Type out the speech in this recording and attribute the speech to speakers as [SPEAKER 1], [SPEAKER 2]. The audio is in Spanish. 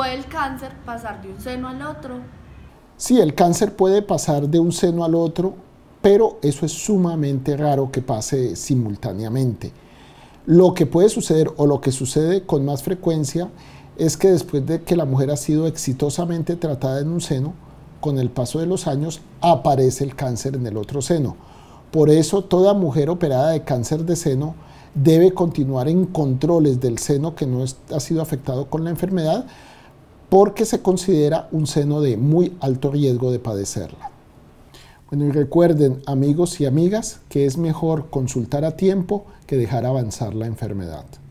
[SPEAKER 1] ¿Puede el cáncer pasar de un seno al otro?
[SPEAKER 2] Sí, el cáncer puede pasar de un seno al otro, pero eso es sumamente raro que pase simultáneamente. Lo que puede suceder, o lo que sucede con más frecuencia, es que después de que la mujer ha sido exitosamente tratada en un seno, con el paso de los años aparece el cáncer en el otro seno. Por eso toda mujer operada de cáncer de seno debe continuar en controles del seno que no ha sido afectado con la enfermedad, porque se considera un seno de muy alto riesgo de padecerla. Bueno, y recuerden, amigos y amigas, que es mejor consultar a tiempo que dejar avanzar la enfermedad.